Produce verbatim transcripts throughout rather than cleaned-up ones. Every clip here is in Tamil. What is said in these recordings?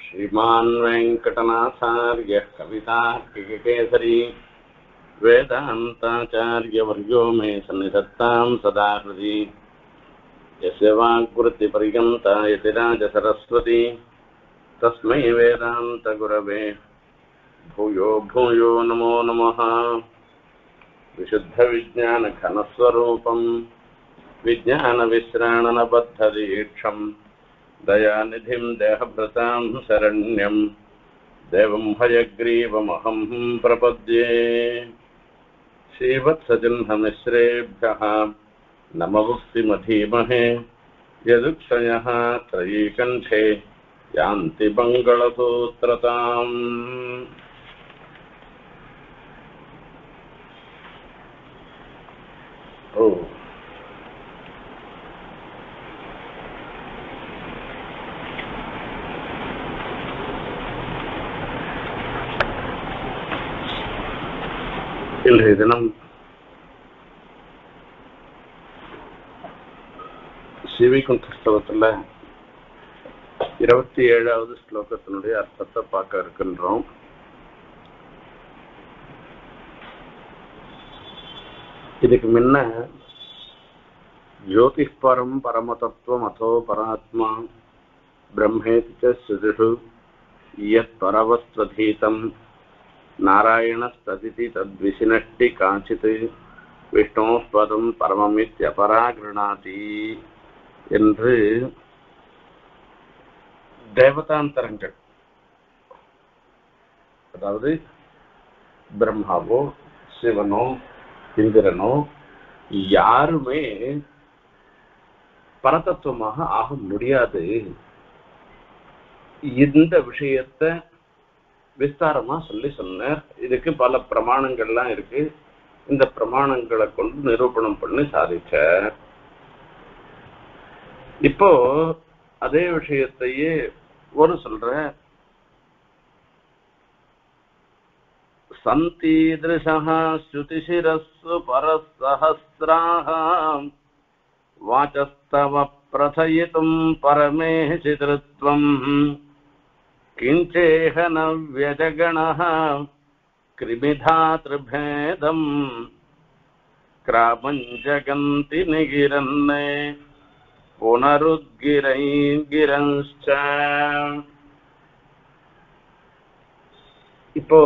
श्रीमान् वेङ्कटनाथार्यः कवितार्किककेसरी वेदान्ताचार्यवर्यो मे सन्निधत्तां सदा हृदि यस्य वाग्वृत्तिपर्यन्ता यतिराजसरस्वती तस्मै वेदान्तगुरवे भूयो भूयो नमो नमः। विशुद्धविज्ञानघनस्वरूपं विज्ञानविश्राणनबद्धदीक्षं दयानिधिं देहभृतां शरण्यं देवं हयग्रीवमहं प्रपद्ये। श्रीवत्सचिह्नमिश्रेभ्यः नमवुक्तिमधीमहे यदुक्षयः त्रयीकण्ठे यान्ति मङ्गलसूत्रताम्। ओ இன்றைய தினம் ஸ்ரீவைகுண்டஸ்தவத்தில் இருபத்தி ஏழாவது ஸ்லோகத்தினுடைய அர்த்தத்தை பார்க்க இருக்கின்றோம். இதுக்கு முன்ன ஜோதிஷ்பரம் பரமதத்துவம் அதோ பராத்மா பிரம்மேதி ஸ்ருதிஷு யத் பரவஸ்வதீதம் நாராயணஸ்ததிதி தத்விசினஷ்டி காஞ்சித் விஷ்ணோः பதம் பரமமித்யபராகிருணாதி என்று தேவதாந்தரங்கள், அதாவது பிரம்மாவோ சிவனோ இந்திரனோ யாருமே பரதத்துவமாக ஆக முடியாது. இந்த விஷயத்தை விஸ்தாரமா சொல்லி சொன்னார். இதுக்கு பல பிரமாணங்கள்லாம் இருக்கு. இந்த பிரமாணங்களை கொண்டு நிரூபணம் பண்ணி சாதிச்ச. இப்போ அதே விஷயத்தையே ஒரு சொல்ற சந்தீதிருஷः ஸ்ருதிசிரஸ்ஸு பரசஹஸ்ராः வாசஸ்தவ பிரதயிதும் பரமேசித்ருத்வம் கிஞ்சேஹ ந வ்யஜகணः கிருமிதாத்ருபேதம் கிராமஞ்சகந்தி நிகிரன்னே புனருத்கிரைங்கிரஞ்ச. இப்போ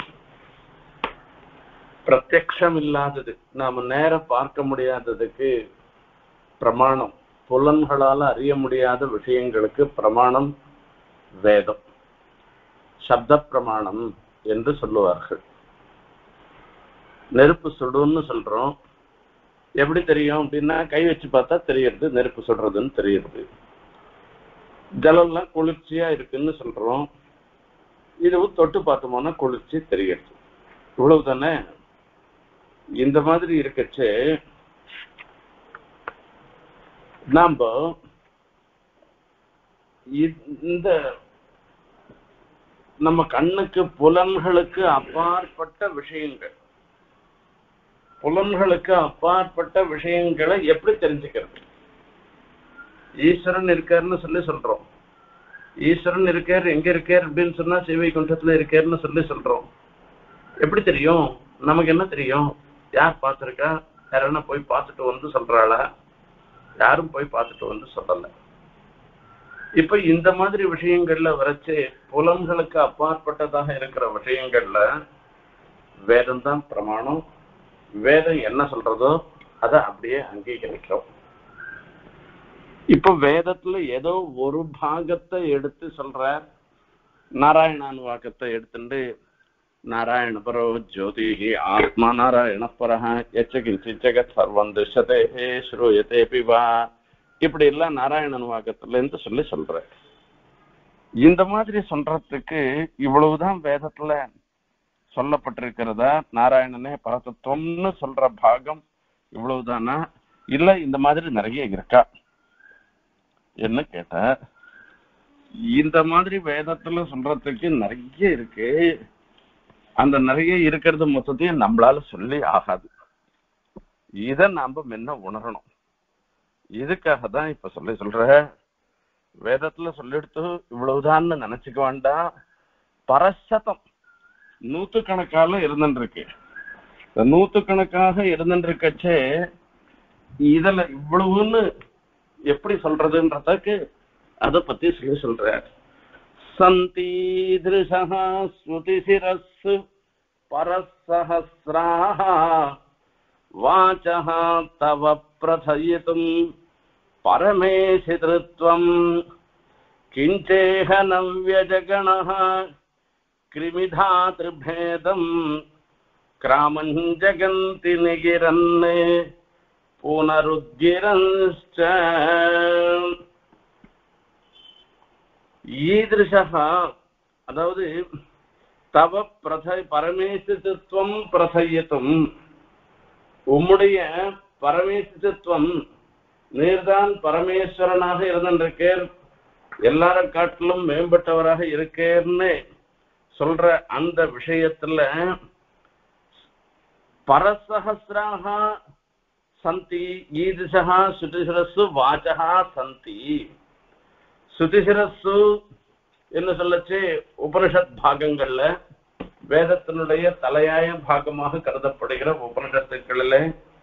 பிரத்யக்ஷம் இல்லாதது, நாம நேர பார்க்க முடியாததுக்கு பிரமாணம், புலன்களால அறிய முடியாத விஷயங்களுக்கு பிரமாணம் வேதம், சப்த பிரமாணம் என்று சொல்லுவார்கள். நெருப்பு சுடுன்னு சொல்றோம். எப்படி தெரியும் அப்படின்னா, கை வச்சு பார்த்தா தெரியுது நெருப்பு சுடுறதுன்னு தெரியுது. ஜலம்லாம் குளிர்ச்சியா இருக்குன்னு சொல்றோம். இதுவும் தொட்டு பார்த்தோம்னா குளிர்ச்சி தெரியுது. இவ்வளவு தானே. இந்த மாதிரி இருக்கச்சு நாம இந்த நம்ம கண்ணுக்கு புலன்களுக்கு அப்பாற்பட்ட விஷயங்கள், புலன்களுக்கு அப்பாற்பட்ட விஷயங்களை எப்படி தெரிஞ்சுக்கிறது? ஈஸ்வரன் இருக்காருன்னு சொல்லி சொல்றோம். ஈஸ்வரன் இருக்காரு, எங்க இருக்காரு அப்படின்னு சொன்னா ஸ்ரீவைகுண்டத்துல இருக்காருன்னு சொல்லி சொல்றோம். எப்படி தெரியும்? நமக்கு என்ன தெரியும்? யார் பார்த்திருக்கா? யாருன்னா போய் பார்த்துட்டு வந்து சொல்றாளா? யாரும் போய் பார்த்துட்டு வந்து சொல்லல. இப்ப இந்த மாதிரி விஷயங்கள்ல வரைச்சு புலன்களுக்கு அப்பாற்பட்டதாக இருக்கிற விஷயங்கள்ல வேதம் தான் பிரமாணம். வேதம் என்ன சொல்றதோ அதை அப்படியே அங்கீகரிக்கிறோம். இப்ப வேதத்துல ஏதோ ஒரு பாகத்தை எடுத்து சொல்ற, நாராயணான் வாக்கத்தை எடுத்துட்டு நாராயண பரோ ஜோதிஹி ஆத்மா நாராயண பரஹ எச்சகிஞ்சி ஜெகத் சர்வம் திருஷ்யதே ஸ்ரூயதே பிவா, இப்படி எல்லாம் நாராயணன் வாக்கத்துல இருந்து சொல்லி சொல்ற. இந்த மாதிரி சொல்றதுக்கு இவ்வளவுதான் வேதத்துல சொல்லப்பட்டிருக்கிறதா? நாராயணனே பரதத்துவம்னு சொல்ற பாகம் இவ்வளவுதானா, இல்ல இந்த மாதிரி நிறைய இருக்கா என்ன கேட்ட, இந்த மாதிரி வேதத்துல சொல்றதுக்கு நிறைய இருக்கு. அந்த நிறைய இருக்கிறது மொத்தத்தையும் நம்மளால சொல்லி ஆகாது. இதை நாம முன்ன உணரணும். இதுக்காக தான் இப்ப சொல்லி சொல்ற வேதத்துல சொல்லிடுத்து இவ்வளவுதான்னு நினைச்சுக்க வேண்டாம். பரசதம் நூத்துக்கணக்கால இருந்துருக்கு. நூத்துக்கணக்காக இருந்துருக்கச்சே இதுல இவ்வளவுன்னு எப்படி சொல்றதுன்றதுக்கு அதை பத்தி சொல்லி சொல்ற. சந்தீதிருஷா ஸ்ருதிசிரஸ்ஸு பரசஹஸ்ராஹ வாசஹ தவ பிரதயிதும் பரமேசித்ருத்வம் கிஞ்சேஹ நவ்யஜகணஹ கிருமிதாத்ருபேதம் கிராமம் ஜகந்தி நிகிரன்னே புனருத்கிரன்ச்ச. ஈதிருஷா அதாவது தவ பிரத பரமேசித்துவம் பிரசயத்தும் உம்முடைய பரமேசித்துவம் நீர்தான் பரமேஸ்வரனாக இருந்திருக்கேர், எல்லாரும் காட்டிலும் மேம்பட்டவராக இருக்கேன்னு சொல்ற அந்த விஷயத்துல பரசஹஸ்ராக சந்தி ஈதிஷா சுதிசிரஸ்ஸு வாசகா சந்தி. சுதிசிரஸ்ஸு என்ன சொல்லச்சு உபனிஷத் பாகங்கள்ல வேதத்தினுடைய தலையாய பாகமாக கருதப்படுகிற உபனிஷத்துக்களில்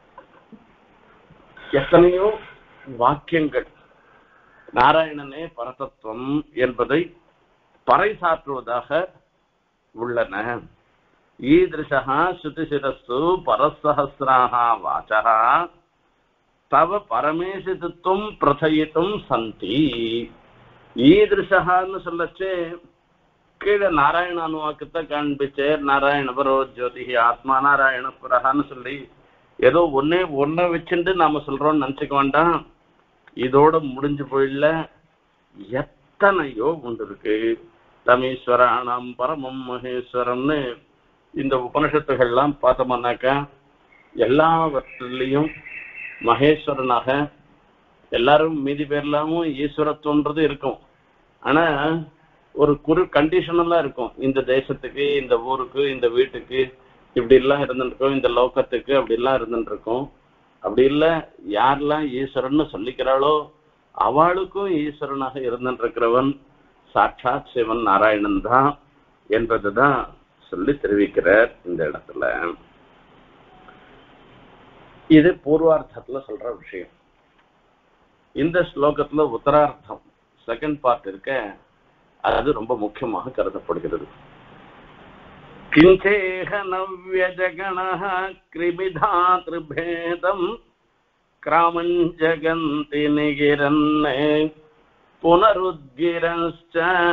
எத்தனையோ வாக்கியங்கள் நாராயணனே பரதத்துவம் என்பதை பறைசாற்றுவதாக உள்ளன. ஈதிருஷா சுதிசிரஸ்ஸு பரசஹஸ்ராஹ வாசகா தவ பரமேசித்துவம் பிரதயித்தும் சந்தி. ஈதிருஷான்னு சொல்லச்சு கீழே நாராயண அனுவாக்கத்தை காண்பிச்சேர். நாராயண பரோ ஜோதி ஆத்மா நாராயண புரஹான்னு சொல்லி ஏதோ ஒன்னே ஒன்ன வச்சுட்டு நாம சொல்றோம்னு நினைச்சுக்க வேண்டாம். இதோட முடிஞ்சு போயிடல, எத்தனையோ உண்டு இருக்கு. தமீஸ்வராணம் பரமம் மகேஸ்வரம்னு இந்த உபனிஷத்துகள்லாம் பார்த்தோம்னாக்கா எல்லாவற்றிலையும் மகேஸ்வரனாக எல்லாரும் மீதி பேர்லாமும் ஈஸ்வரத்துவன்றது இருக்கும். ஆனா ஒரு குறு கண்டிஷனெல்லாம் இருக்கும். இந்த தேசத்துக்கு, இந்த ஊருக்கு, இந்த வீட்டுக்கு இப்படி எல்லாம் இருந்துருக்கும், இந்த லோகத்துக்கு அப்படி எல்லாம் இருந்துருக்கும். அப்படி இல்லை, யாரெல்லாம் ஈஸ்வரன்னு சொல்லிக்கிறாளோ அவளுக்கும் ஈஸ்வரனாக இருந்துருக்கிறவன் சாட்சாத் சிவன் நாராயணன் தான் என்பதுதான் சொல்லி தெரிவிக்கிறார் இந்த இடத்துல. இது பூர்வார்த்தத்துல சொல்ற விஷயம். இந்த ஸ்லோகத்துல உத்தரார்த்தம் செகண்ட் பார்ட் இருக்க, அது ரொம்ப முக்கியமாக கருதப்படுகிறது. கிஞ்சேஹ நவ்யஜகணஹ கிருமிதாத்ருபேதம் கிராமம் ஜகந்தி நிகிரன்னே புனருத்கிரன்ச்ச.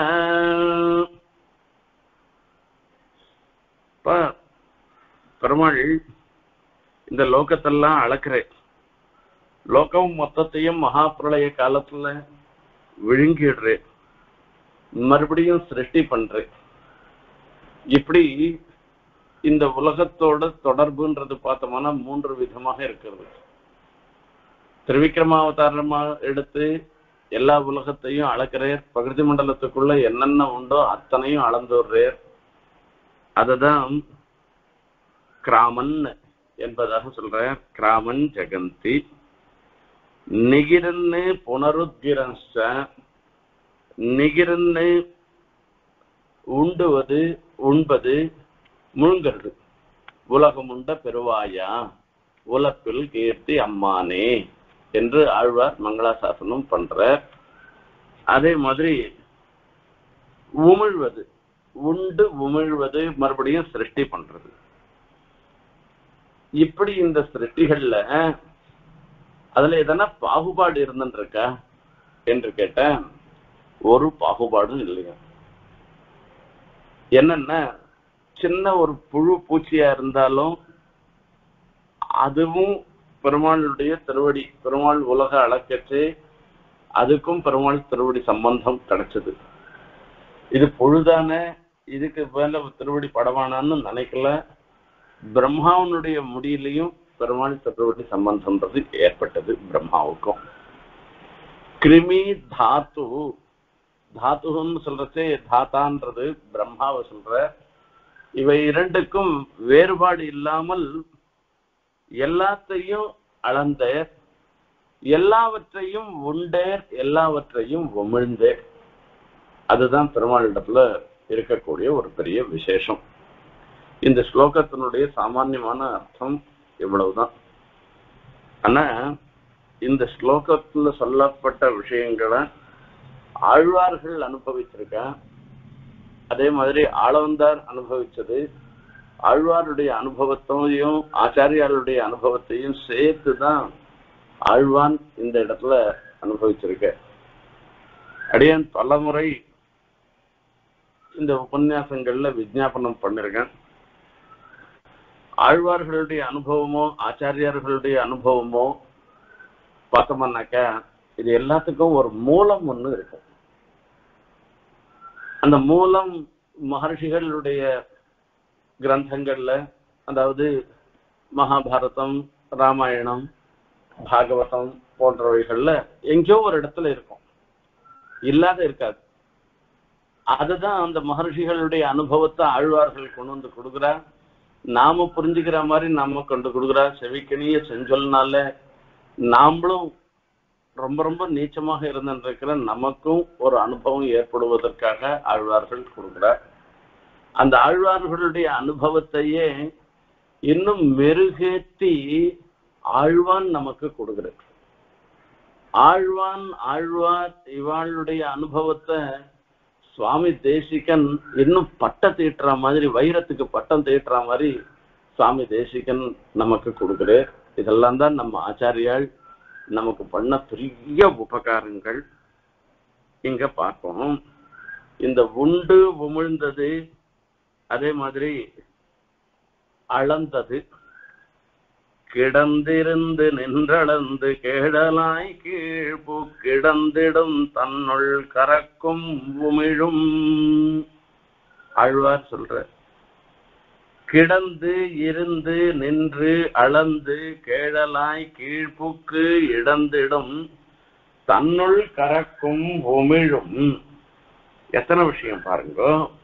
பெருமாள் இந்த லோகத்தெல்லாம் அளக்கிறேன், லோகம் மொத்தத்தையும் மகாபிரளய காலத்துல விழுங்கிடுறேன், மறுபடியும் சிருஷ்டி பண்றேன். இப்படி இந்த உலகத்தோட தொடர்புன்றது பார்த்தோம்னா மூன்று விதமாக இருக்கிறது. திருவிக்ரமாவதாரமா எடுத்து எல்லா உலகத்தையும் அளக்கிறேர், பிரகிருதி மண்டலத்துக்குள்ள என்னென்ன உண்டோ அத்தனையும் அளந்துடுறேர். அததான் கிராமன் என்பதாக சொல்ற. கிராமன் ஜெகந்தி நிகிரன்னு புனருத்கிரன்ச்ச. நிகிரன்னு உண்டுவது, உண்பது, முழுங்கிறது. உலகம் உண்ட பெருவாயா உலப்பில் கீர்த்தி அம்மானே என்று ஆழ்வார் மங்களாசாசனம் பண்ற. அதே மாதிரி உமிழ்வது, உண்டு உமிழ்வது, மறுபடியும் சிருஷ்டி பண்றது. இப்படி இந்த சிருஷ்டிகள்ல அதுல எதனா பாகுபாடு இருந்துருக்கா என்று கேட்ட ஒரு பாகுபாடும் இல்லையா. என்னன்னா சின்ன ஒரு புழு பூச்சியா இருந்தாலும் அதுவும் பெருமாளுடைய திருவடி, பெருமாள் உலக அளக்கச்சு அதுக்கும் பெருமாள் திருவடி சம்பந்தம் கிடைச்சது. இது புழுதான, இதுக்கு மேல திருவடி படவானான்னு நினைக்கல. பிரம்மாவனுடைய முடியிலையும் பெருமாள் திருவடி சம்பந்தம்ன்றது ஏற்பட்டது பிரம்மாவுக்கும். கிருமி தாத்து, தாத்துன்னு சொல்றதே தாத்தான்றது பிரம்மாவை சொல்ற. இவை இரண்டுக்கும் வேறுபாடு இல்லாமல் எல்லாத்தையும் அளந்த, எல்லாவற்றையும் உண்டேர், எல்லாவற்றையும் உமிழ்ந்தேர். அதுதான் பெருமாளிடத்துல இருக்கக்கூடிய ஒரு பெரிய விசேஷம். இந்த ஸ்லோகத்தினுடைய சாமான்யமான அர்த்தம் இவ்வளவுதான். ஆனா இந்த ஸ்லோகத்துல சொல்லப்பட்ட விஷயங்களை ஆழ்வார்கள் அனுபவிச்சிருக்க, அதே மாதிரி ஆளவந்தார் அனுபவிச்சது, ஆழ்வாருடைய அனுபவத்தையும் ஆச்சாரியாருடைய அனுபவத்தையும் சேர்த்துதான் ஆழ்வான் இந்த இடத்துல அனுபவிச்சிருக்க. அடியான் பல முறை இந்த உபன்யாசங்கள்ல விஜாபனம் பண்ணிருக்கேன். ஆழ்வார்களுடைய அனுபவமோ ஆச்சாரியார்களுடைய அனுபவமோ பார்த்தோம்னாக்க இது எல்லாத்துக்கும் ஒரு மூலம் ஒண்ணு இருக்கு. அந்த மூலம் மகர்ஷிகளுடைய கிரந்தங்கள்ல, அதாவது மகாபாரதம், ராமாயணம், பாகவதம் போன்றவைகள்ல எங்கேயோ ஒரு இடத்துல இருக்கும், இல்லாத இருக்காது. அதுதான் அந்த மகர்ஷிகளுடைய அனுபவத்தை ஆழ்வார்கள் கொண்டு வந்து கொடுக்குறா. நாம புரிஞ்சுக்கிற மாதிரி நாம கொண்டு கொடுக்குறா. செவிக்கணிய செஞ்சொல்னால நாமளும் ரொம்ப ரொம்ப நீச்சமாக இருந்திருக்கிற நமக்கும் ஒரு அனுபவம் ஏற்படுவதற்காக ஆழ்வார்கள் கொடுக்கிறார். அந்த ஆழ்வார்களுடைய அனுபவத்தையே இன்னும் மெருகேற்றி ஆழ்வான் நமக்கு கொடுக்கிறார். ஆழ்வான் ஆழ்வார் இவாளுடைய அனுபவத்தை சுவாமி தேசிகன் இன்னும் பட்டம் தீட்டுற மாதிரி, வைரத்துக்கு பட்டம் தீட்டுற மாதிரி சுவாமி தேசிகன் நமக்கு கொடுக்கிறார். இதெல்லாம் தான் நம்ம ஆச்சாரியால் நமக்கு பண்ண பெரிய உபகாரங்கள். இங்க பார்ப்போம். இந்த உண்டு உமிழ்ந்தது, அதே மாதிரி அளந்தது, கிடந்திருந்து நின்றளந்து கேடலாய் கீழ்பு கிடந்திடும் தன்னுள் கறக்கும் உமிழும். ஆழ்வார் சொல்ற கிடந்து இருந்து நின்று அளந்து கேடலாய் கீழ்ப்புக்கு இடந்திடும் தன்னுள் கறக்கும் உமிழும். எத்தனை விஷயம் பாருங்க.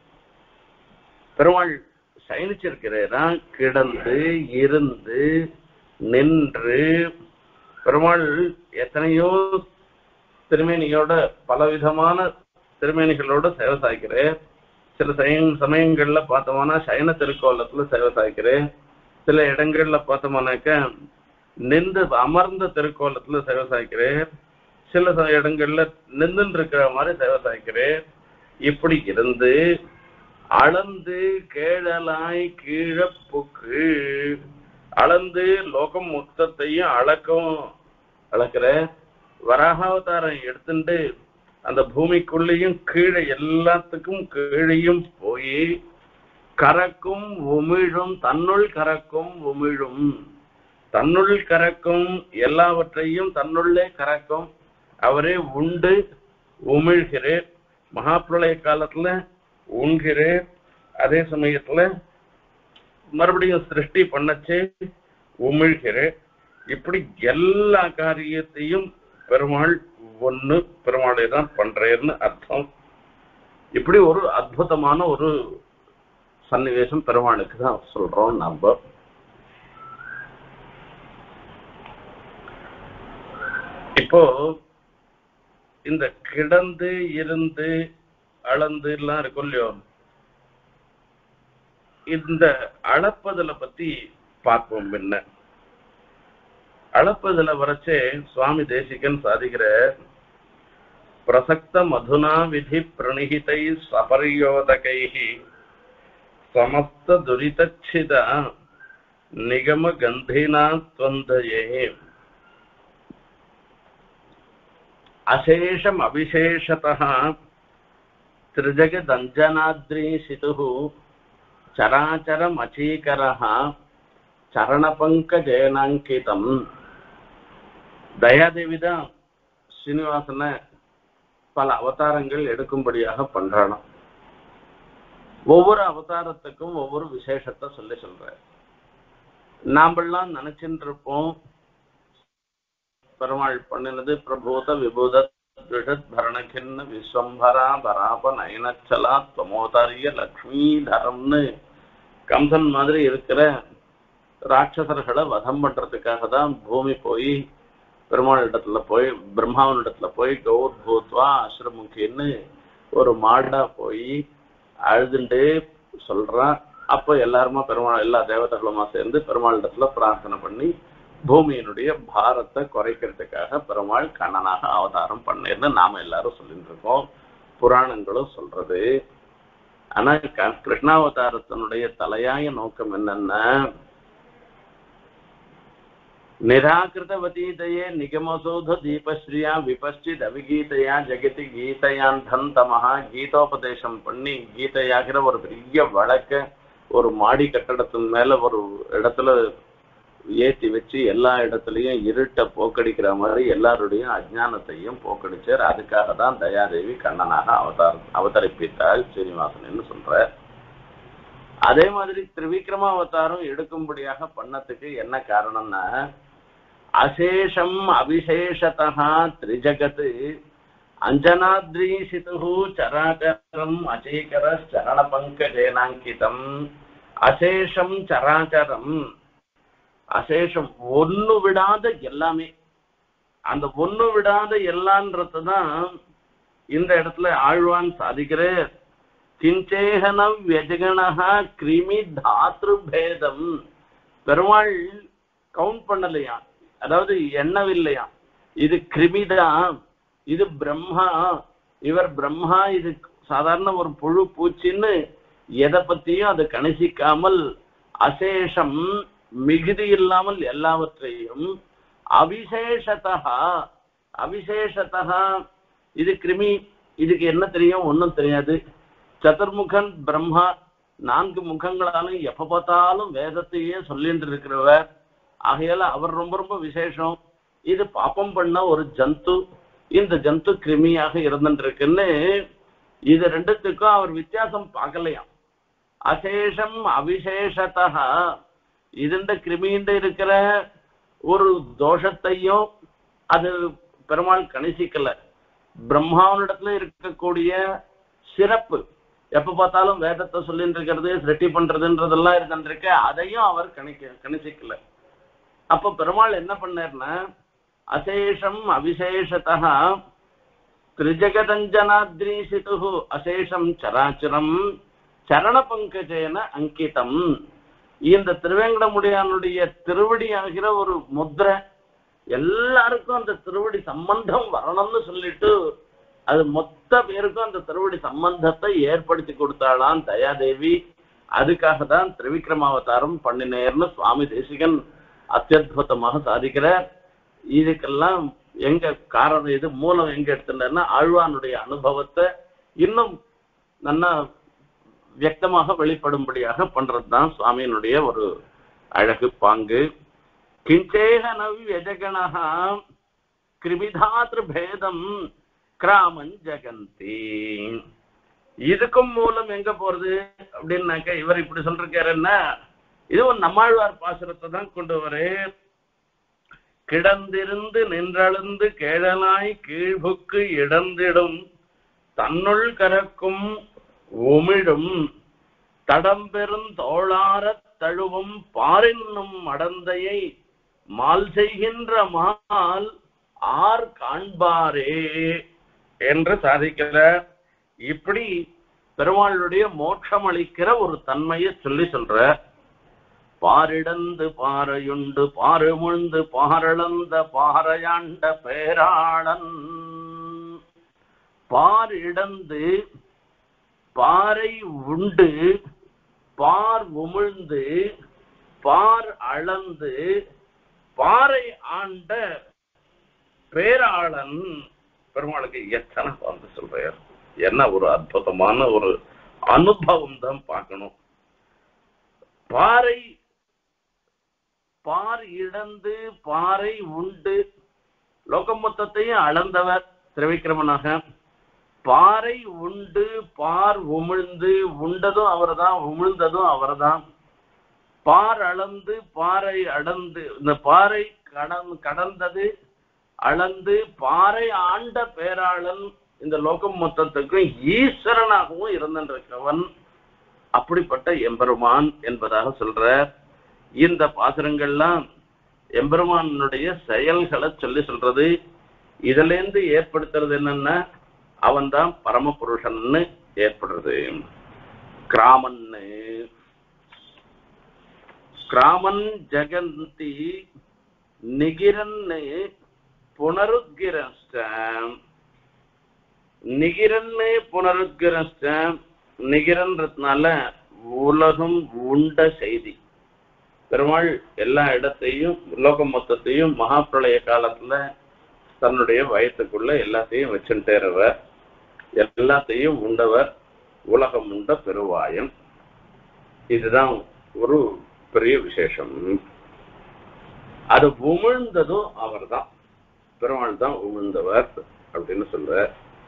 பெருமாள் சயனிச்சிருக்கிறா. கிடந்து இருந்து நின்று, பெருமாள் எத்தனையோ திருமேனியோட பலவிதமான திருமேனிகளோட சேவை சாய்க்கிறேன். சில சமயங்கள்ல பார்த்தோம்னா சயன திருக்கோலத்துல சேவை சாய்க்கிறேன். சில இடங்கள்ல பார்த்தோம்னாக்க நின்று அமர்ந்த திருக்கோலத்துல சேவை சாய்க்கிறேன். சில இடங்கள்ல நின்று இருக்கிற மாதிரி சேவை சாய்க்கிறேன். இப்படி இருந்து அளந்து கேடலாய் கீழப்புக்கு, அளந்து லோகம் மொத்தத்தையும் அளக்கும் அளக்கிற வராகாவதாரம் எடுத்துட்டு அந்த பூமிக்குள்ளேயும் கீழே எல்லாத்துக்கும் கீழையும் போய் கறக்கும் உமிழும், தன்னுள் கறக்கும் உமிழும். தன்னுள் கறக்கும், எல்லாவற்றையும் தன்னுள்ளே கறக்கும். அவரே உண்டு உமிழ்கிறேன். மகாபிரளய காலத்துல உண்கிறேன், அதே சமயத்துல மறுபடியும் சிருஷ்டி பண்ணச்சே உமிழ்கிறேன். இப்படி எல்லா காரியத்தையும் பெருமாள் ஒண்ணு பெருமாளை தான் பண்றேன்னு அர்த்தம். இப்படி ஒரு அற்புதமான ஒரு சன்னிவேசம் பெருமாளுக்கு தான் சொல்றோம் நம்ம. இப்போ இந்த கிடந்து இருந்து அளந்து எல்லாம் இருக்கும் இல்லையோ, இந்த அளப்பதுல பத்தி பார்ப்போம். என்ன அளப்பதுல வரைச்சே சுவாமி தேசிகன் சாதிக்கிற பிரசக்த மதுனா விதி பிரணிகிதை சபரியோதகை சமஸ்த துரிதச்சித நிகம கந்தினா துவந்தயே அசேஷம் அவிசேஷதः திரிஜகதஞ்சனாத்ரீசிதுः சராச்சரம் அச்சீகரः சரணபங்கஜேனாங்கிதம். தயாதேவிதான் ஸ்ரீனிவாசனை பல அவதாரங்கள் எடுக்கும்படியாக பண்றானாம். ஒவ்வொரு அவதாரத்துக்கும் ஒவ்வொரு விசேஷத்தை சொல்லி சொல்ற. நாமெல்லாம் நினைச்சுட்டு இருப்போம் பெருமாள் பண்ணினது பிரபூத விபூத பரணகின்ன விஸ்வம்பரா பராப நயனச்சலா துவமோதாரிய லக்ஷ்மி தரம்னு கம்சன் மாதிரி இருக்கிற ராட்சசர்களை வதம் பண்றதுக்காக தான் பூமி போய் பெருமாள் இடத்துல போய் பிரம்மாவன் இடத்துல போய் கௌர் பூத்வா அஸ்ரமுகின்னு ஒரு மாடா போய் அழுதுண்டே சொல்றான். அப்ப எல்லாருமா பெருமாள் எல்லா தேவதைகளுமா சேர்ந்து பெருமாள் இடத்துல பிரார்த்தனை பண்ணி பூமியினுடைய பாரத்தை குறைக்கிறதுக்காக பெருமாள் கண்ணனாக அவதாரம் பண்ணேன்னு நாம எல்லாரும் சொல்லிட்டு இருக்கோம், புராணங்களும் சொல்றது. ஆனா கிருஷ்ணாவதாரத்தினுடைய தலையாய நோக்கம் என்னன்னா, நிராகிருதவதீதையே நிகமசோத தீபஸ்ரீயா விபஸ்டித் அவிகீதையா ஜெகதி கீதையாந்தந்தமஹா கீதோபதேசம் பண்ணி கீதையாகிற ஒரு பெரிய வழக்க ஒரு மாடி கட்டடத்தின் மேல ஒரு இடத்துல ஏற்றி வச்சு எல்லா இடத்துலயும் இருட்ட போக்கடிக்கிற மாதிரி எல்லாருடைய அஜ்ஞானத்தையும் போக்கடிச்சார். அதுக்காக தான் தயாதேவி கண்ணனாக அவதாரம் அவதரிப்பித்தாள் ஸ்ரீனிவாசன் சொல்ற. அதே மாதிரி திரிவிக்ரம அவதாரம் எடுக்கும்படியாக பண்ணத்துக்கு என்ன காரணம்னா, அசேஷம் அவிசேஷதா திரிஜகத் அஞ்சனாத்ரீசிது சராச்சரம் அச்சேகர சரண பங்கஜேனாங்கிதம். அசேஷம் சராச்சரம், அசேஷம் ஒண்ணு விடாத எல்லாமே, அந்த ஒண்ணு விடாத எல்லான்றதுதான் இந்த இடத்துல ஆழ்வான் சாதிக்கிற. கிஞ்சேகன வியஜகணா கிருமி தாத்ரு பேதம். பெருமாள் கவுண்ட் பண்ணலையா, அதாவது எண்ணவில்லையா, இது கிருமிதான், இது பிரம்மா, இவர் பிரம்மா, இது சாதாரண ஒரு புழு பூச்சின்னு எதை பத்தியும் அது கணிசிக்காமல் அசேஷம் மிகுதி இல்லாமல் எல்லாவற்றையும் அவிசேஷதா அவிசேஷதா இது கிருமி, இதுக்கு என்ன தெரியும், ஒன்னும் தெரியாது. சதுர்முகன் பிரம்மா, நான்கு முகங்களாலும் எப்ப பார்த்தாலும் வேதத்தையே சொல்லிட்டு இருக்கிறவர், ஆகையால அவர் ரொம்ப ரொம்ப விசேஷம். இது பாப்பம் பண்ண ஒரு ஜந்து, இந்த ஜந்து கிருமியாக இருந்துட்டு இருக்குன்னு இது ரெண்டுத்துக்கும் அவர் வித்தியாசம் பார்க்கலையாம். அசேஷம் அவிசேஷதா, இதுண்ட கிருமிண்ட இருக்கிற ஒரு தோஷத்தையும் அது பெருமாள் கணிசிக்கல. பிரம்மாவனிடத்துல இருக்கக்கூடிய சிறப்பு, எப்ப பார்த்தாலும் வேதத்தை சொல்லிட்டு இருக்கிறது, சிருஷ்டி பண்றதுன்றதெல்லாம் இருந்துருக்கு, அதையும் அவர் கணிக்க கணிசிக்கல. அப்ப பெருமாள் என்ன பண்ணார்னா, அசேஷம் அவிசேஷதா திரிஜகதஞ்சனாத்ரீசிது அசேஷம் சராச்சரம் சரண பங்கஜேன அங்கிதம். இந்த திருவேங்கடமுடியானுடைய திருவடி ஆகிற ஒரு முத்திரை, எல்லாருக்கும் அந்த திருவடி சம்பந்தம் வரணும்னு சொல்லிட்டு அது மொத்த பேருக்கும் அந்த திருவடி சம்பந்தத்தை ஏற்படுத்தி கொடுத்தாளாம் தயாதேவி. அதுக்காக தான் திரிவிக்ரமாவதாரம் பண்ணினேர்னு சுவாமி தேசிகன் அத்தியுதமாக சாதிக்கிறார். இதுக்கெல்லாம் எங்க காரணம், இது மூலம் எங்க எடுத்துட்டா ஆழ்வானுடைய அனுபவத்தை இன்னும் நல்லா வியக்தமாக வெளிப்படும்படியாக பண்றதுதான் சுவாமியினுடைய ஒரு அழகு பாங்கு. கிஞ்சேகன வியஜகணா கிருமிதாத்ரு பேதம் கிராமன் ஜெகந்தி. இதுக்கும் மூலம் எங்க போறது அப்படின்னாக்க, இவர் இப்படி சொல்றாருன்னா இதுவும் நம்மாழ்வார் பாசுரத்தை தான் கொண்டு வரு. கிடந்திருந்து நின்றழுந்து கேழலாய் கீழ்புக்கு இடந்திடும் தன்னுள் கரக்கும் உமிழும் தடம்பெரும் தோளாரத் தழுவும் பாரின்னும் மடந்தையை மால் செய்கின்ற மால் ஆர் காண்பாரே என்று சாதிக்கிறார். இப்படி பெருமாளுடைய மோட்சம் அளிக்கிற ஒரு தன்மையை சொல்லி சொல்ற. பாரிடந்து பாறையுண்டு பாருமுழ்ந்து பாரளந்த பாறையாண்ட பேராளன். பாரிடந்து பாறை உண்டு பார் உமிழ்ந்து பார் அளந்து பாறை ஆண்ட பேராளன். பெருமாளுக்கு எத்தனை வந்து சொல்றார், என்ன ஒரு அற்புதமான ஒரு அனுபவம் தான் பார்க்கணும். பாறை பார் இடந்து பாறை உண்டு, லோகம் மொத்தத்தையும் அளந்தவர் திரிவிக்ரமனாக. பாறை உண்டு பார் உமிழ்ந்து, உண்டதும் அவர் தான், உமிழ்ந்ததும் அவர் தான். பார் அளந்து பாறை அடந்து, இந்த பாறை கடன் கடந்தது அளந்து பாறை ஆண்ட பேராளன், இந்த லோகம் மொத்தத்துக்கும் ஈஸ்வரனாகவும் இருந்திருக்கவன் அப்படிப்பட்ட எம்பெருமான் என்பதாக சொல்ற. இந்த பாசுரங்கள்லாம் எம்பெருமானுடைய செயல்களை சொல்லி சொல்றது. இதுல இருந்து ஏற்படுத்துறது என்னன்னா அவன்தான் பரமபுருஷன்னு ஏற்படுறது. கிராமன்னு கிராமன் ஜெகந்தி நிகிரன்னு புனருத்கிரஸ்ட நிகிரன்னு புனருத்கிரஸ்ட நிகிரன்றதுனால உலகம் உண்ட செய்தி. பெருமாள் எல்லா இடத்தையும் உலகம் மொத்தத்தையும் மகாபிரளய காலத்துல தன்னுடைய வயத்துக்குள்ள எல்லாத்தையும் வச்சுட்டேறவர், எல்லாத்தையும் உண்டவர், உலகம் உண்ட பெருவாயம். இதுதான் ஒரு பெரிய விசேஷம். அது உமிழ்ந்ததும் அவர் தான், பெருமாள் தான் உமிழ்ந்தவர் அப்படின்னு சொல்ற.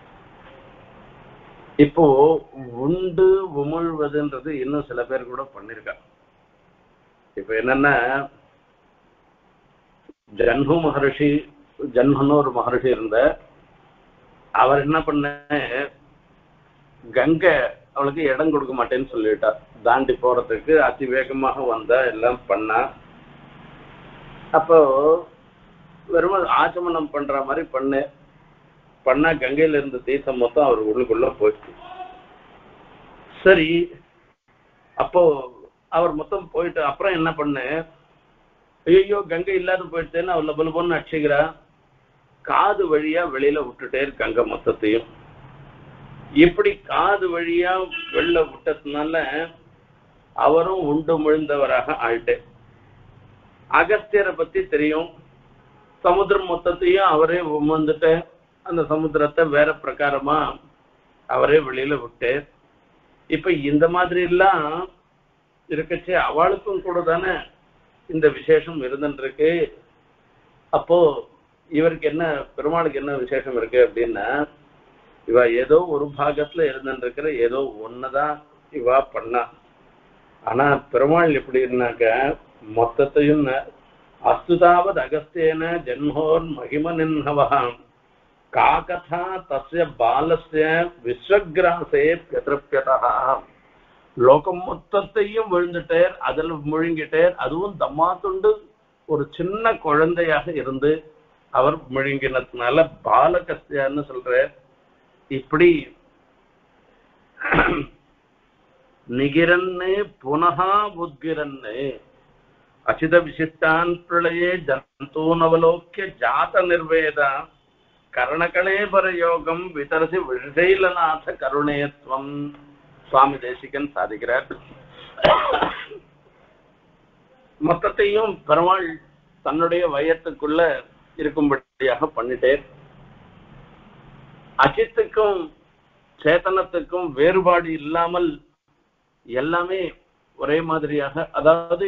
இப்போ உண்டு உமிழ்வதுன்றது இன்னும் சில பேர் கூட பண்ணிருக்கா. இப்ப என்னன்னா ஜன்ஹு மகர்ஷி, ஜன்ஹன்னு ஒரு மகர்ஷி இருந்த, அவர் என்ன பண்ண, கங்கை அவளுக்கு இடம் கொடுக்க மாட்டேன்னு சொல்லிட்டா. தாண்டி போறதுக்கு அதி வேகமாக வந்தா எல்லாம் பண்ணா. அப்போ வெறும் ஆச்சமனம் பண்ற மாதிரி பண்ண பண்ணா கங்கையில இருந்த தீர்த்தம் மொத்தம் அவர் உள்ளுக்குள்ள போயிடுச்சு. சரி, அப்போ அவர் மொத்தம் போயிட்டு அப்புறம் என்ன பண்ண, ஐயோ கங்கை இல்லாத போயிடுச்சேன்னு அவர்ல பலுபொன்னு அடிச்சுக்கிறா. காது வழியா வெளியில விட்டுட்டே கங்கை மொத்தத்தையும். இப்படி காது வழியா வெளில விட்டதுனால அவரும் உண்டு முழுந்தவராக ஆயிட்டு. அகஸ்தியரை பத்தி தெரியும், சமுத்திரம் மொத்தத்தையும் அவரே உமர்ந்துட்டு அந்த சமுத்திரத்தை வேற பிரகாரமா அவரே வெளியில விட்டு. இப்ப இந்த மாதிரி எல்லாம் இருக்கச்சே அவளுக்கும் கூட தானே இந்த விசேஷம் இருந்துருக்கு. அப்போ இவருக்கு என்ன, பெருமாளுக்கு என்ன விசேஷம் இருக்கு அப்படின்னா, இவ ஏதோ ஒரு பாகத்துல இருந்துருக்கிற ஏதோ ஒண்ணுதான் இவா பண்ணா. ஆனா பெருமாள் எப்படி இருந்தாக்க மொத்தத்தையும் அஸ்துதாவது அகஸ்தியன ஜென்மோர் மகிமனின்ஹவஹாம் காகதா தஸ்ய பாலஸ்ய விஸ்வக்ராசே பிரத்யதா. லோகம் மொத்தத்தையும் விழுந்துட்டேர், அதில் முழுங்கிட்டேர். அதுவும் தம்மா துண்டு ஒரு சின்ன குழந்தையாக இருந்து அவர் முழுங்கினதுனால பாலகஸ்தியான்னு சொல்ற. இப்படி நிகிரன்னு புனகா உத்கிரன்னு அச்சித விசிஷ்டான் பிரளயே ஜந்தூனவலோக்கிய ஜாத நிர்வேதா கரணகளேபர யோகம் விதரசி விஷைலநாத கருணேத்வம் சுவாமி தேசிகன் சாதிக்கிறார். மொத்தத்தையும் பெருமாள் தன்னுடைய வயத்துக்குள்ள இருக்கும்படியாக பண்ணிட்டே, அச்சித்துக்கும் சேத்தனத்துக்கும் வேறுபாடு இல்லாமல் எல்லாமே ஒரே மாதிரியாக, அதாவது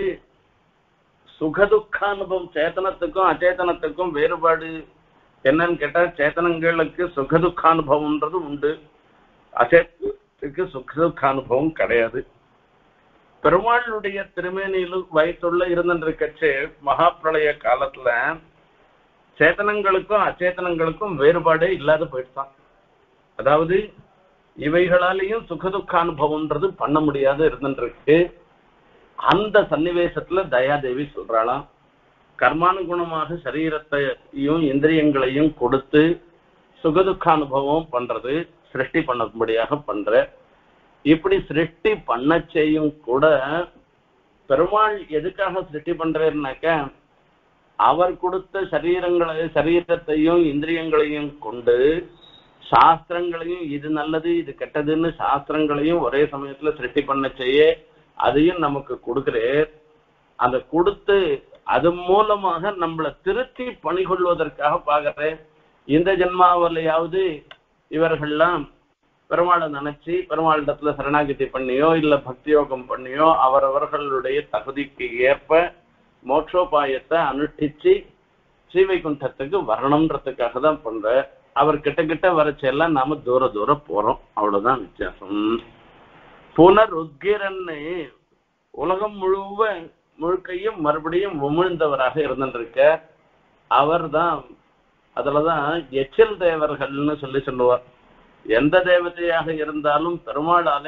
சுகதுக்க அனுபவம் சேத்தனத்துக்கும் அச்சேதனத்துக்கும் வேறுபாடு என்னன்னு கேட்டா, சேத்தனங்களுக்கு சுகதுக்க அனுபவம்ன்றது உண்டு, அச்சேதத்துக்கு சுகதுக்க அனுபவம் கிடையாது. பெருமாளுடைய திருமேனியிலும் வயத்துள்ள இருந்திருக்கச்சே மகாபிரளய காலத்துல சேத்தனங்களுக்கும் அச்சேதனங்களுக்கும் வேறுபாடே இல்லாத போயிடுதான். அதாவது இவைகளாலேயும் சுகதுக்க அனுபவம்ன்றது பண்ண முடியாத இருந்துருக்கு. அந்த சன்னிவேசத்துல தயாதேவி சொல்றாளாம், கர்மானுகுணமாக சரீரத்தையும் இந்திரியங்களையும் கொடுத்து சுகதுக்க அனுபவம் பண்றது, சிருஷ்டி பண்ணபடியாக பண்ற. இப்படி சிருஷ்டி பண்ண செய்யும் கூட பெருமாள் எதுக்காக சிருஷ்டி பண்றேன்னாக்க, அவர் கொடுத்த சரீரங்களை சரீரத்தையும் இந்திரியங்களையும் கொண்டு சாஸ்திரங்களையும் இது நல்லது இது கெட்டதுன்னு சாஸ்திரங்களையும் ஒரே சமயத்துல சிருஷ்டி பண்ண செய்ய அதையும் நமக்கு கொடுக்கிறேன். அதை கொடுத்து அது மூலமாக நம்மளை திருத்தி பணிகொள்வதற்காக பார்க்கிறேன். இந்த ஜென்மாவிலையாவது இவர்கள்லாம் பெருமாளை நினைச்சு பெருமாளிடத்துல சரணாகதி பண்ணியோ இல்ல பக்தி யோகம் பண்ணியோ அவரவர்களுடைய தகுதிக்கு ஏற்ப மோட்சோபாயத்தை அனுஷ்டிச்சு ஸ்ரீவைகுண்டத்துக்கு வரணும்ன்றதுக்காக தான் பண்ற. அவர் கிட்ட கிட்ட வரைச்செல்லாம் நாம தூர தூரம் போறோம், அவ்வளவுதான் வித்தியாசம். புனர் உத்கிரன்னு உலகம் முழுவ முழுக்கையும் மறுபடியும் உமிழ்ந்தவராக இருந்திருக்க அவர் தான். அதுலதான் எச்சில் தேவர்கள்னு சொல்லி சொல்லுவார். எந்த தேவதையாக இருந்தாலும் பெருமாளாலே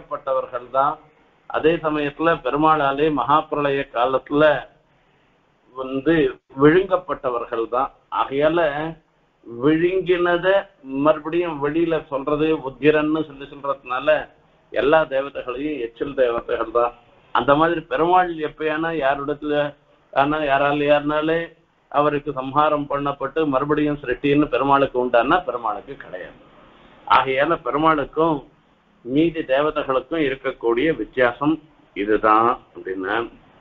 படைக்கப்பட்டவர்கள் தான். அதே சமயத்துல பெருமாளாலே மகாபிரளய காலத்துல வந்து விழுங்கப்பட்டவர்கள் தான். ஆகையால விழுங்கினத மறுபடியும் வெளியில சொல்றது உத்திரன்னு சொல்லி சொல்றதுனால எல்லா தேவதைகளையும் எச்சில் தேவதைகள் தான். அந்த மாதிரி பெருமாள் எப்பயானா யாரிடத்துல ஆனா யாரால யாருனாலே அவருக்கு சம்ஹாரம் பண்ணப்பட்டு மறுபடியும் சிருஷ்டின்னு பெருமாளுக்கு உண்டானா பெருமாளுக்கு கிடையாது. ஆகையால பெருமாளுக்கும் மீதி தேவதைகளுக்கும் இருக்கக்கூடிய வித்தியாசம் இதுதான் அப்படின்னா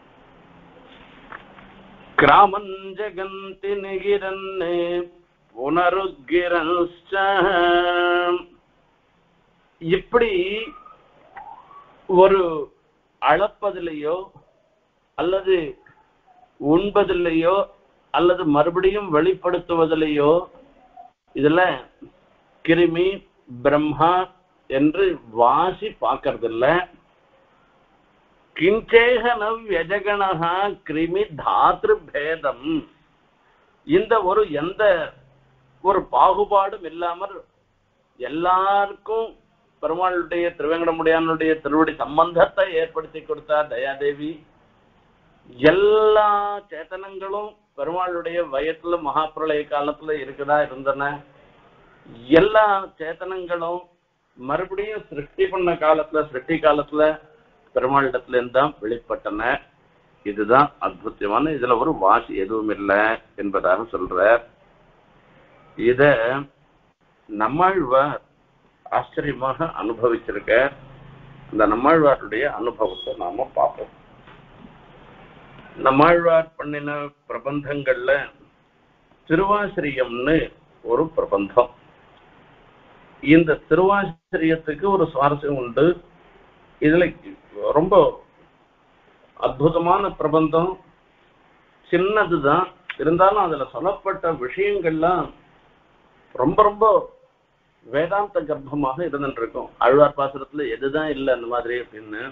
கிராமம் ஜெகந்தி நிகிரன்னு புனருக்கிரன்ச்ச இப்படி ஒரு அளப்பதிலேயோ அல்லது உண்பதிலேயோ அல்லது மறுபடியும் வெளிப்படுத்துவதிலேயோ இதுல கிருமி பிரம்மா என்று வாசி பார்க்கறதில்ல. கிஞ்சேகன வியஜகணஹா கிருமி தாத்ரு பேதம் இந்த ஒரு எந்த ஒரு பாகுபாடும் இல்லாமல் எல்லாருக்கும் பெருமாளுடைய திருவேங்கடமுடியானுடைய திருவடி சம்பந்தத்தை ஏற்படுத்தி கொடுத்தார் தயாதேவி. எல்லா சேத்தனங்களும் பெருமாளுடைய வயத்துல மகாபிரளய காலத்துல இருக்குதா இருந்தன. எல்லா சேத்தனங்களும் மறுபடியும் சிருஷ்டி பண்ண காலத்துல சிருஷ்டி காலத்துல பெருமாளிடத்துல இருந்தான் வெளிப்பட்டன. இதுதான் அற்புதமான, இதுல ஒரு வாசி எதுவும் இல்லை என்பதாக சொல்ற. இத நம்மாழ்வார் ஆச்சரியமாக அனுபவிச்சிருக்க. அந்த நம்மாழ்வாருடைய அனுபவத்தை நாம பார்ப்போம். நம்மாழ்வார் பண்ணின பிரபந்தங்கள்ல திருவாசிரியம்னு ஒரு பிரபந்தம். இந்த திருவாசிரியத்துக்கு ஒரு சுவாரஸ்யம் உண்டு. இதுல ரொம்ப அற்புதமான பிரபந்தம், சின்னதுதான் இருந்தாலும் அதுல சொல்லப்பட்ட விஷயங்கள்லாம் ரொம்ப ரொம்ப வேதாந்த கர்ப்பமாக இருந்துட்டு இருக்கும். ஆழ்வார் பாசுரத்துல எதுதான் இல்லை அந்த மாதிரி அப்படின்னு.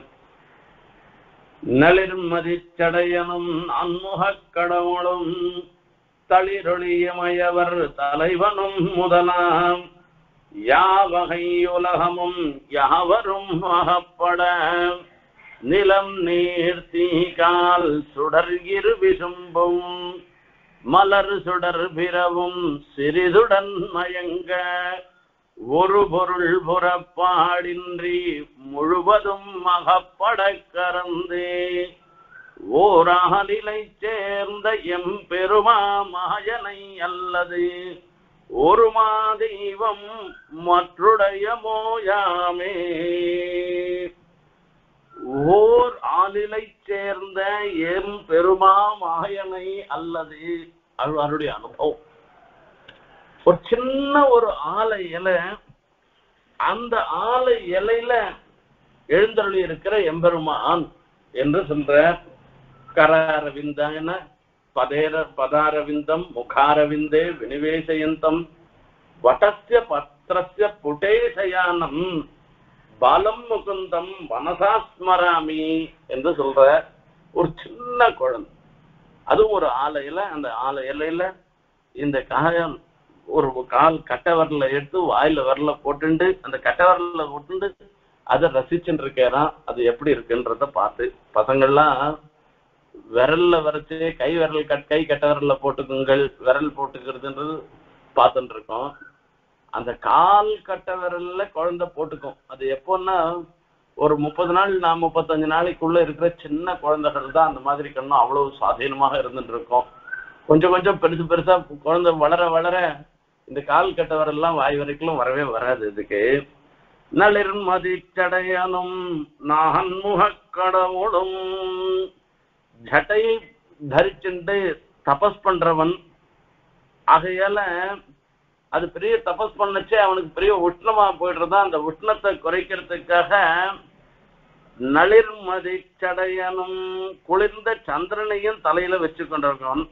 நளிர்மதி சடையனும் அன்முக கடவுளும் தளிரொளியமையவர் தலைவனும் முதலாம் யாவகை உலகமும் யாவரும் அகப்பட நிலம் நீர் தீகால் சுடர் இரு விசும்பும் மலர் சுடர் பிறவும் சிறிதுடன் மயங்க ஒரு பொருள் புறப்பாடின்றி முழுவதும் அகப்பட கறந்தே ஓராலிலை சேர்ந்த எம் பெருமா மாயனை அல்லது ஒரு மாதெய்வம் மற்றுடைய மோயாமே. ஓர் ஆளிலை சேர்ந்த எம் பெருமா மாயனை அல்லது அவருடைய அனுபவம். ஒரு சின்ன ஒரு ஆலை இலை, அந்த ஆலை இலையில எழுந்தருளி இருக்கிற எம்பெருமான் என்று சொல்ற. கராரவிந்தான பதேர பதாரவிந்தம் முகாரவிந்தே வினிவேசயந்தம் வட்டஸ்ய பத்ரஸ்ய புட்டேசயானம் பாலம் முகுந்தம் வனசாஸ்மராமி என்று சொல்ற ஒரு சின்ன குழந்தை. அதுவும் ஒரு ஆலையில, அந்த ஆலை இலையில இந்த காயம் ஒரு கால் கட்ட வரல எடுத்து வாயில வரல போட்டுண்டு அந்த கட்ட வரல போட்டுண்டு அதை ரசிச்சுட்டு இருக்கிறான். அது எப்படி இருக்குன்றத பார்த்து பசங்கள்லாம் விரல்ல வரைச்சு கை விரல் கட் கை கட்ட விரல்ல போட்டுக்குங்கள் விரல் போட்டுக்கிறதுன்றது பார்த்துட்டு இருக்கோம். அந்த கால் கட்ட விரல்ல குழந்தை போட்டுக்கும். அது எப்போன்னா ஒரு முப்பது நாள் நான் முப்பத்தஞ்சு நாளைக்குள்ள இருக்கிற சின்ன குழந்தைகள் தான் அந்த மாதிரி கண்ணும் அவ்வளவு சுவாதீனமாக இருந்துட்டு இருக்கும். கொஞ்சம் கொஞ்சம் பெருசு பெருசா குழந்தை வளர வளர இந்த கால் கட்ட விரல்லாம் வாய் வரைக்கும் வரவே வராது. இதுக்கு நளிர்மதி சடையனும் நான்முக கடவுளும் ஜட்டையை தரிச்சுண்டு தபஸ் பண்றவன். ஆகையால அது பெரிய தபஸ் பண்ணச்சே அவனுக்கு பெரிய உஷ்ணமா போயிடுறதா. அந்த உஷ்ணத்தை குறைக்கிறதுக்காக நளிர்மதி சடையனும் குளிர்ந்த சந்திரனையும் தலையில வச்சு கொண்டிருக்கவன்.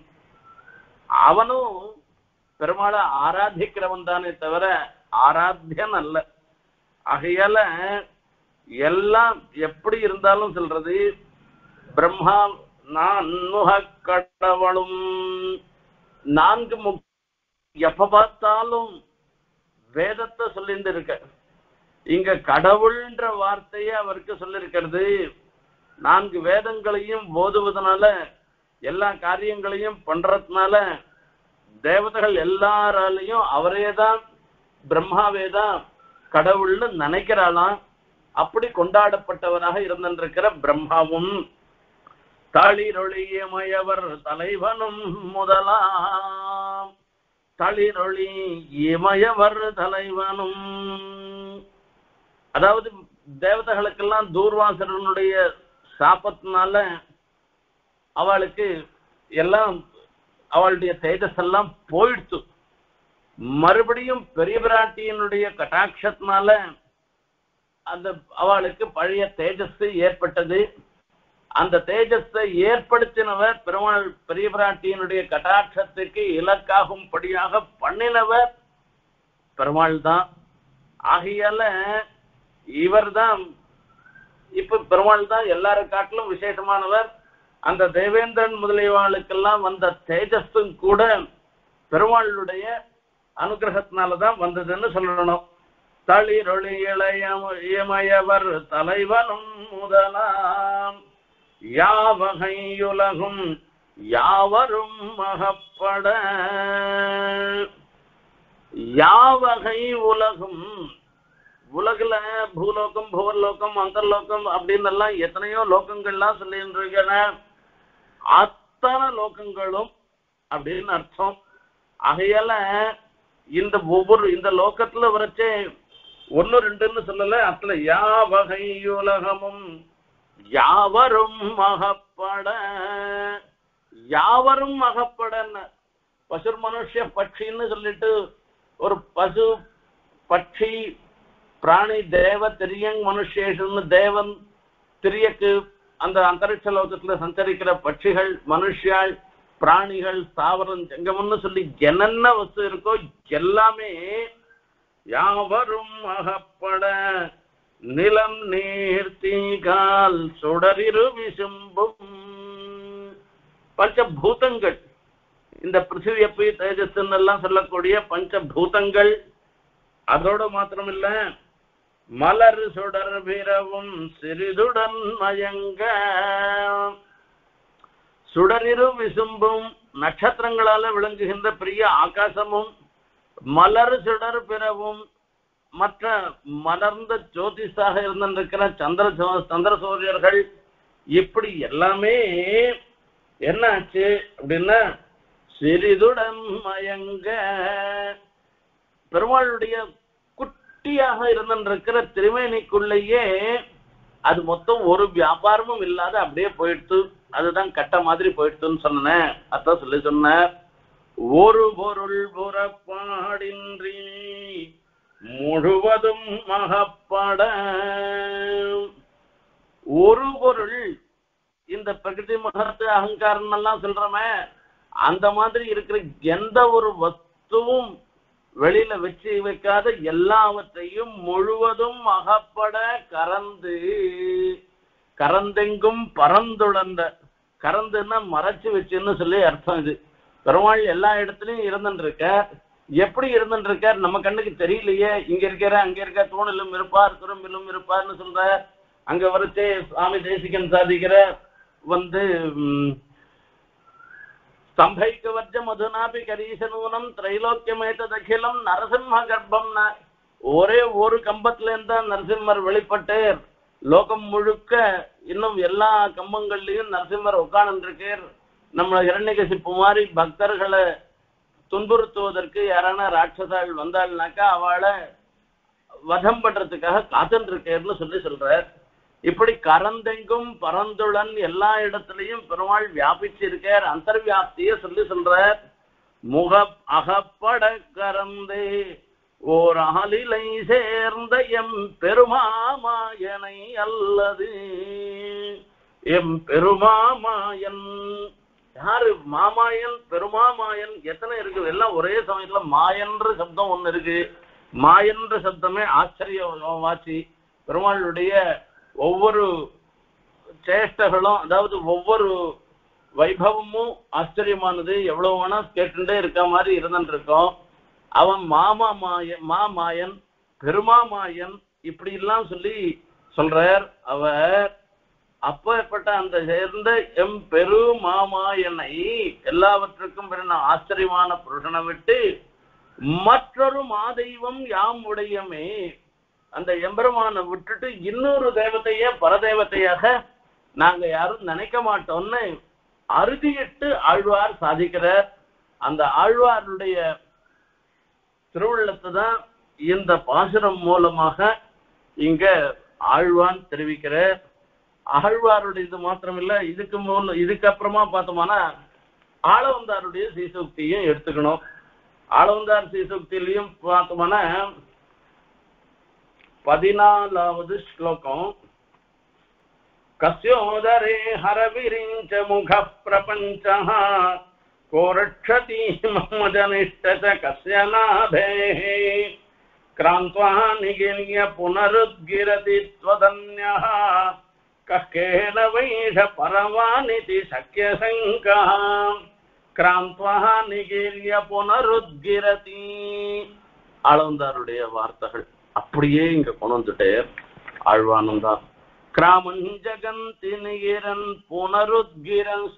அவனும் பெருமாளை ஆராதிக்கிறவன் தானே தவிர ஆராத்தியன் அல்ல. ஆகையால எல்லாம் எப்படி இருந்தாலும் சொல்றது பிரம்மா நான்முக கடவுளும் நான்கு முக் எப்ப பார்த்தாலும் வேதத்தை சொல்லிட்டு இருக்க. இங்க கடவுள்ன்ற வார்த்தையை அவருக்கு சொல்லிருக்கிறது. நான்கு வேதங்களையும் போதுவதனால எல்லா காரியங்களையும் பண்றதுனால தேவதைகள் எல்லாராலையும் அவரேதான் பிரம்மாவேதான் கடவுள்னு நினைக்கிறாளாம். அப்படி கொண்டாடப்பட்டவராக இருந்திருக்கிற பிரம்மாவும் தளிரொளியமயவர் தலைவனும் முதலாம் தளிரொளி இமயவர் தலைவனும். அதாவது தேவதைகளுக்கெல்லாம் தூர்வாசனுடைய சாபத்தினால அவளுக்கு எல்லாம் அவளுடைய தேஜஸ் எல்லாம் போயிடுத்து. மறுபடியும் பெரிய பிராட்டியினுடைய கட்டாட்சத்தினால அந்த அவளுக்கு பழைய தேஜஸ் ஏற்பட்டது. அந்த தேஜஸை ஏற்படுத்தினவர் பெருமாள் பெரிய பிராட்டியினுடைய கட்டாட்சத்துக்கு இலக்காகும்படியாக பண்ணினவர் பெருமாள் தான். ஆகையால இவர் தான் இப்ப பெருமாள் தான் எல்லாரும் காட்டிலும் விசேஷமானவர். அந்த தேவேந்திரன் முதலியவாளுக்கெல்லாம் வந்த தேஜஸும் கூட பெருமாளுடைய அனுகிரகத்தினாலதான் வந்ததுன்னு சொல்லணும். தளிரொளி இளையமயவர் தலைவனும் முதலாம் யாவகையுலகும் யாவரும் மகப்பட. யாவகை உலகும், உலகுல பூலோகம் புவர்லோகம் அந்தர்லோகம் அப்படின்னு எல்லாம் எத்தனையோ லோகங்கள்லாம் சொல்லிருக்கிற அத்தனை லோகங்களும் அப்படின்னு அர்த்தம். ஆகையால இந்த ஒவ்வொரு இந்த லோகத்துல வரைச்சே ஒன்னு ரெண்டுன்னு சொல்லல, அதுல யாவகை உலகமும் யாவரும் மகப்பட. யாவரும் மகப்படன்னு பசு மனுஷ பட்சின்னு சொல்லிட்டு ஒரு பசு பட்சி பிராணி தேவ திரியங் மனுஷேஷன்னு தேவன் திரியக்கு அந்த அந்தரிக்ஷ லோகத்துல சஞ்சரிக்கிற பட்சிகள் மனுஷாள் பிராணிகள் தாவரம் ஜங்கம்னு சொல்லி என்னென்ன வஸ்து இருக்கோ எல்லாமே யாவரும் அகப்பட நிலம் நீர் தீகால் சுடரிரு விசும்பும். பஞ்சபூதங்கள், இந்த பிருத்திவி அப்பி தேஜஸ் எல்லாம் சொல்லக்கூடிய பஞ்சபூதங்கள். அதோட மாத்திரம் இல்ல, மலர் சுடர் பிறவும் சிறிதுடன் மயங்க. சுடரிரு விசும்பும் நட்சத்திரங்களால விளங்குகின்ற பெரிய ஆகாசமும் மலர் சுடர் பிறவும் மற்ற மலர்ந்த ஜோதிஷாக இருந்திருக்கிற சந்திர சந்திர சூரியர்கள் இப்படி எல்லாமே என்ன ஆச்சு அப்படின்னா சிறிதுடன் மயங்க. பெருமாளுடைய குட்டியாக இருந்திருக்கிற திருமேனிக்குள்ளேயே அது மொத்தம் ஒரு வியாபாரமும் இல்லாத அப்படியே போயிடுத்து. அதுதான் கட்ட மாதிரி போயிடுத்துன்னு சொன்னேன். அதான் சொல்லி சொன்ன ஒரு பொருள் புறப்பாடின்றி முழுவதும் மகப்பட. ஒரு பொருள், இந்த பிரகிருதி மகத்து அகங்காரம் எல்லாம் சொல்றமே அந்த மாதிரி இருக்கிற எந்த ஒரு வஸ்துவும் வெளியில வச்சு வைக்காத எல்லாவற்றையும் முழுவதும் அகப்பட கறந்து. கறந்தெங்கும் பறந்துழந்த, கறந்துன்னா மறைச்சு வச்சுன்னு சொல்லி அர்த்தம். இது பெருமாள் எல்லா இடத்துலயும் இருந்துருக்க. எப்படி இருந்துருக்கார் நம்ம கண்ணுக்கு தெரியலையே. இங்க இருக்கிற அங்க இருக்க தூணிலும் இருப்பார் துரும்பிலும் இருப்பார்னு சொல்ற. அங்க வரைச்சே சுவாமி தேசிகன் சாதிக்கிற வந்து ஸ்தம்பைக்கு வர்ஜ மதுனாபி கரீசனூனம் திரைலோக்கியமேத தகிலம் நரசிம்ம கர்ப்பம்னா ஒரே ஒரு கம்பத்துல இருந்தா நரசிம்மர் வெளிப்பட்டு லோகம் முழுக்க இன்னும் எல்லா கம்பங்கள்லயும் நரசிம்மர் உட்கார்ந்து இருக்கார். நம்ம இரண்யகசிப்பு மாதிரி பக்தர்களை துன்புறுத்துவதற்கு யாரான ராட்சசாள் வந்தாள்னாக்கா அவளை வதம் பண்றதுக்காக காத்துட்டு இருக்கேன்னு சொல்லி சொல்றார். இப்படி கரந்தெங்கும் பரந்துளன் எல்லா இடத்துலையும் பெருமாள் வியாபிச்சு இருக்கார். அந்தர்வியாப்திய சொல்லி சொல்றார். முக அகப்பட கரந்தே ஓர் ஆலிலை சேர்ந்த எம் பெருமாமாயனை அல்லது. எம் பெருமாமாயன் யாரு? மாமாயன் பெருமாமாயன் எத்தனை இருக்கு? எல்லாம் ஒரே சமயத்துல மாயன்ற சப்தம் ஒண்ணு இருக்கு. மாயன்ற சப்தமே ஆச்சரிய வாச்சி. பெருமாளுடைய ஒவ்வொரு சேஷ்டகளும் அதாவது ஒவ்வொரு வைபவமும் ஆச்சரியமானது. எவ்வளவு வேணா கேட்டுட்டே இருக்க மாதிரி இருந்துட்டு இருக்கோம். அவன் மாமா மாயன் மாமாயன் பெருமாமாயன் இப்படி எல்லாம் சொல்லி சொல்றார். அவர் அப்பேற்பட்ட அந்த சேர்ந்த எம் பெரு மாமா என்னை எல்லாவற்றுக்கும் பிறந்த ஆச்சரியமான புருஷனை விட்டு மற்றொரு மாதெய்வம் யாம் உடையமே, அந்த எம்பெருமானை விட்டுட்டு இன்னொரு தேவத்தையே பரதேவத்தையாக நாங்க யாரும் நினைக்க மாட்டோம்னு அறுதியிட்டு ஆழ்வார் சாதிக்கிறார். அந்த ஆழ்வாருடைய திருவுள்ளத்தை தான் இந்த பாசுரம் மூலமாக இங்க ஆழ்வான் தெரிவிக்கிறார். ஆழ்வாருடைய இது மாத்திரமில்ல, இதுக்கு மூல இதுக்கப்புறமா பார்த்தோம்னா ஆளவந்தாருடைய சீசுக்தியும் எடுத்துக்கணும். ஆளவந்தார் சீசுக்தியிலையும் பார்த்தோம்னா பதினாலாவது ஸ்லோகம், கஸ்யோதரே ஹரவிரிஞ்ச முக பிரபஞ்சஹ கோரட்சதி மமஜனிஷ்ட கஸ்ய நாபேஹ கிராந்த்வா நிகில்ய புனருத்கிரதி த்வதன்யஹ கஹ்கேன வைஷ பரவானிதி சக்ய சங்கஹ கிராந்த்வா நிகில்ய புனருத்கிரதி. ஆளவந்தாருடைய வார்த்தைகள் அப்படியே இங்க கொண்டு வந்துட்டே ஆழ்வானும் தான். கிராமஞ்சகந்தி நிகிரன் புனருத்கிரன்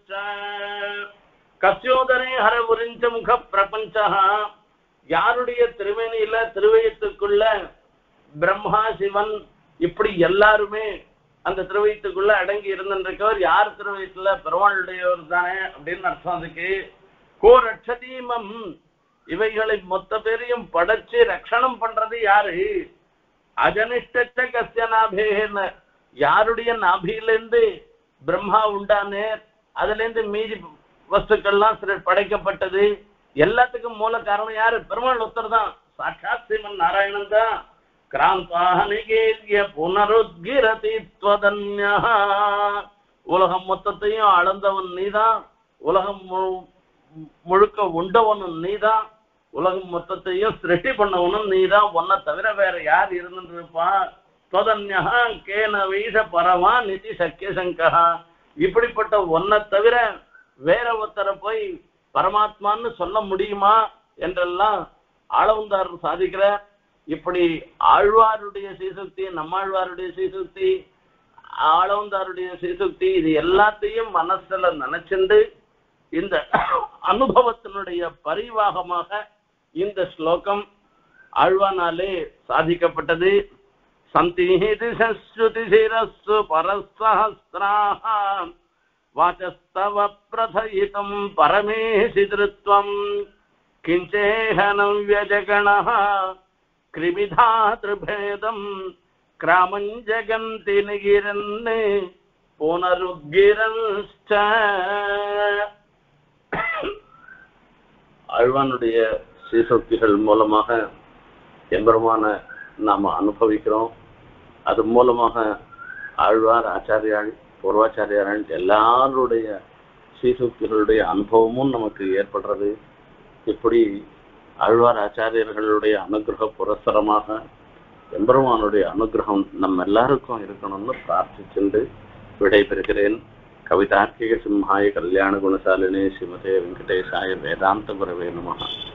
கஸ்யோதரே ஹர உரிஞ்ச முக பிரபஞ்சா, யாருடைய திருமேனியில திருவயத்துக்குள்ள பிரம்மா சிவன் இப்படி எல்லாருமே அந்த திருவயத்துக்குள்ள அடங்கி இருந்திருக்கவர் யார் திருவயத்துல பெருமாளுடையவர் தானே அப்படின்னு அர்த்தம். அதுக்கு கோ ரட்சதீமம், இவைகளை மொத்த பேரையும் படைச்சு ரட்சணம் பண்றது யாரு? அஜனிஷ்ட கஸ்ய நாபேன்னு, யாருடைய நாபியிலிருந்து பிரம்மா உண்டானே அதுல இருந்து மீதி வஸ்துக்கள்லாம் படைக்கப்பட்டது. எல்லாத்துக்கும் மூல காரணம் யாரு? பெருமாள் ஒருத்தர் தான், சாட்சாத் ஸ்ரீமன் நாராயணன் தான். கிராந்தானிகேய புனருத்கிரதி த்வதன்யஹ, உலகம் மொத்தத்தையும் அளந்தவன் நீதான், உலகம் முழுக்க உண்டவனும் நீதான், உலகம் மொத்தத்தையும் சிருஷ்டி பண்ணவனும் நீதான், உன்னை தவிர வேற யார் இருந்துட்டு இருப்பான்? த்வதன்யஹ கேன வைஷ பரவா நிதி சக்கிய சங்கஹ, இப்படிப்பட்ட ஒன்னை தவிர வேற ஒருத்தரை போய் பரமாத்மான்னு சொல்ல முடியுமா என்றெல்லாம் ஆளவந்தார் சாதிக்கிறார். இப்படி ஆழ்வாருடைய சீசுக்தி, நம்மாழ்வாருடைய சீசுக்தி, ஆளவந்தாருடைய சீசுக்தி, இது எல்லாத்தையும் மனசுல நினைச்சுண்டு இந்த அனுபவத்தினுடைய பரிவாகமாக இந்த ஸ்லோகம் ஆழ்வானாலே சாதிக்கப்பட்டது. சந்திஹிதிஸ்ருதி சிரஸ்ஸு பரசஹஸ்ராஹ வாசஸ்தவ பிரதயிதம் பரமேசி திருத்வம் கிஞ்சேஹனம் வியஜகணஹ கிரிமிதா திரிபேதம் கிராமஞ்சகந்தி நிகிரன் புனருத்கிரன்ச்ச. ஆழ்வானுடைய சீசோக்திகள் மூலமாக எம்பெருமான நாம அனுபவிக்கிறோம். அது மூலமாக ஆழ்வார் ஆச்சாரியாள் பூர்வாச்சாரியாள் எல்லாருடைய சீசோக்திகளுடைய அனுபவமும் நமக்கு ஏற்படுறது. இப்படி ஆழ்வார் ஆச்சாரியர்களுடைய அனுகிரக புரஸ்தரமாக எம்பெருமானுடைய அனுகிரகம் நம்ம எல்லாருக்கும் இருக்கணும்னு பிரார்த்திச்சுண்டு விடைபெறுகிறேன். கவிதார்க்கிக சிம்ஹாய கல்யாண குணசாலினே ஸ்ரீமதே வெங்கடேசாய வேதாந்த குரவே நமஹ.